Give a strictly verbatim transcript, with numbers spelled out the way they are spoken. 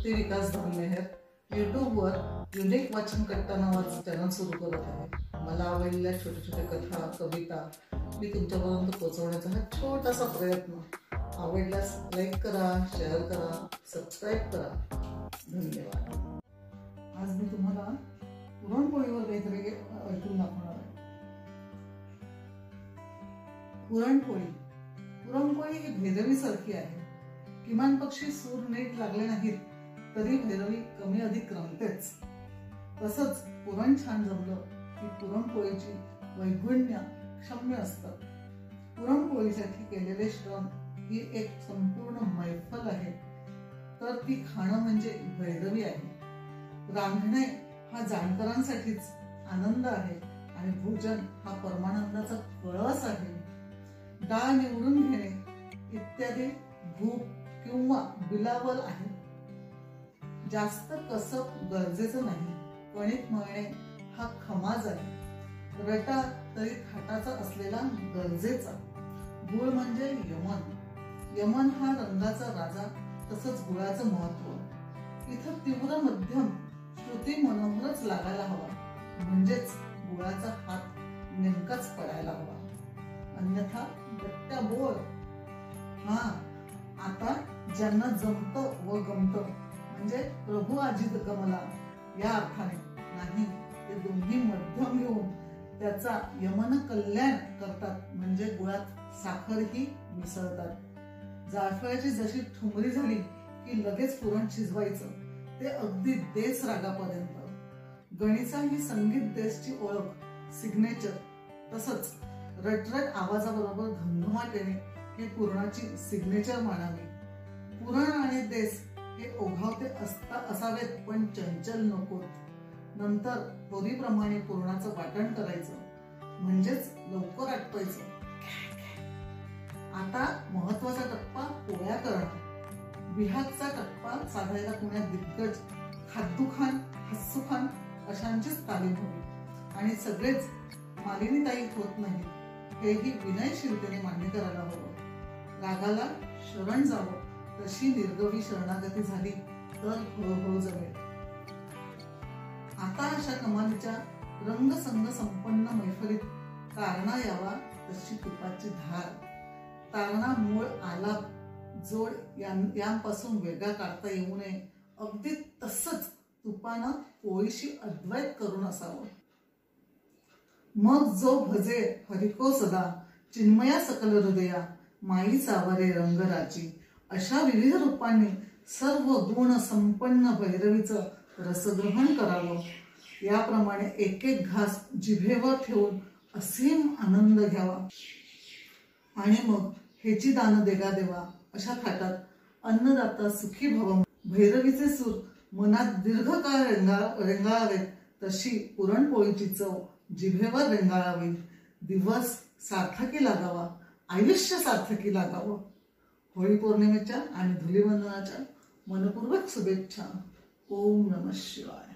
तृप्ती विकास धामनेर यूट्यूबवर युनिक वाचन कट्टा नावाचं चॅनल सुरू करत आहे। मला आवडलेल्या छोट्या छोट्या कथा कविता मी तुमच्यापर्यंत पोहोचवण्याचा हा छोटासा प्रयत्न। आवडल्यास लाईक करा, शेअर करा, सबस्क्राईब करा। धन्यवाद। आज मी तुम्हाला पुरणपोळीवर काहीतरी ऐकून दाखवणार आहे। पुरणपोळी पुरणपोळी ही भैरवी सारखी आहे। किमान पक्षी सूर नीट लागले नाहीत तरी भैरवी कमी अधिक रमतेच। तसंच पुरण छान जमलं की पुरणपोळीची वैगुण्य क्षम्य असतात। पुरणपोळीसाठी केलेले श्रम ही एक संपूर्ण मैफल आहे, तर ती खाणं म्हणजे भैरवी आहे। रांधणे हा जाणकारांसाठीच आनंद आहे आणि भोजन हा परमानंदाचा कळस आहे। डाळ निवडून घेणे इत्यादी भूक किंवा बिलावल आहे। जास्त कसब गरजेचं नाही, कणिक मळणे हा खमाज आहे। रटा तरी थाटाचा असलेला गरजेचा। गुळ म्हणजे यमन। यमन हा रंगाचा राजा, तसंच गुळाचं महत्व। इथं तीव्र मध्यम श्रुती मनोहरच लागायला हवा, म्हणजेच गुळाचा हात नेमकाच पडायला हवा, अन्यथा गट्ट्या बोळ। हा आता ज्यांना जमत व गमत म्हणजे प्रभू अजित गमला या अर्थाने नाही, ते दोन्ही मध्यम घेऊन त्याचा यमन कल्याण करतात, म्हणजे गुळात साखरही मिसळतात। जायफळाची जशी ठुमरी झाली की लगेच पुरण शिजवायचं, ते अगदी देस रागापर्यंत। गणिसा ही संगीत देसची ओळख, सिग्नेचर। तसंच रटरट आवाजाबरोबर घमघमाट येणे हे पुरणाची सिग्नेचर मानावी। पुरण आणि देस हे ओघावते असता असावेत, पण चंचल नकोत। नंतर पोरीप्रमाणे पुरणाचं वाटण करायचं, म्हणजेच लवकर आटवायचं। आता महत्वाचा टप्पा पोळ्या करणं। बिहागचा टप्पा साधायला पुण्यात दिग्गज खाद्दूखान, हस्सूखान अशांचीच तालीम हवी आणि सगळेच मालिनीताई होत नाही, हेही विनयशीलतेने मान्य करायला हवं। रागाला शरण जावं, तशी निर्गवी शरणागती झाली तर हळूहळू जमेल। आता अशा कमालीच्या रंगसंग संपन्न मैफलीत तारणा यावा तशी तुपाची धार। तारणा मूळ आलाप जोड यांपासून वेगळा काढता येऊ नये, अगदी तसंच तुपानं पोळीशी अद्वैत करून असावं। मग जो भजे हरिको सदा, चिन्मया सकल हृदया, माई सावरे रंगराची, अशा विविध रूपांनी सर्व गुण संपन्न भैरवीचं रसग्रहण करावं। याप्रमाणे एक एक घास जिभेवर ठेवून असीम आनंद घ्यावा आणि मग हेची दान देगा देवा अशा थाटात अन्नदाता सुखी भव भैरवीचे सूर मनात दीर्घकाळ रेंगा रेंगाळावेत, तशी पुरणपोळीची चव जिभेवर रेंगाळावी। दिवस सार्थकी लागावा, आयुष्य सार्थकी लागावं। होळी पौर्णिमेच्या आणि धुलीवंदनाच्या मनपूर्वक शुभेच्छा। ओम नमः शिवाय।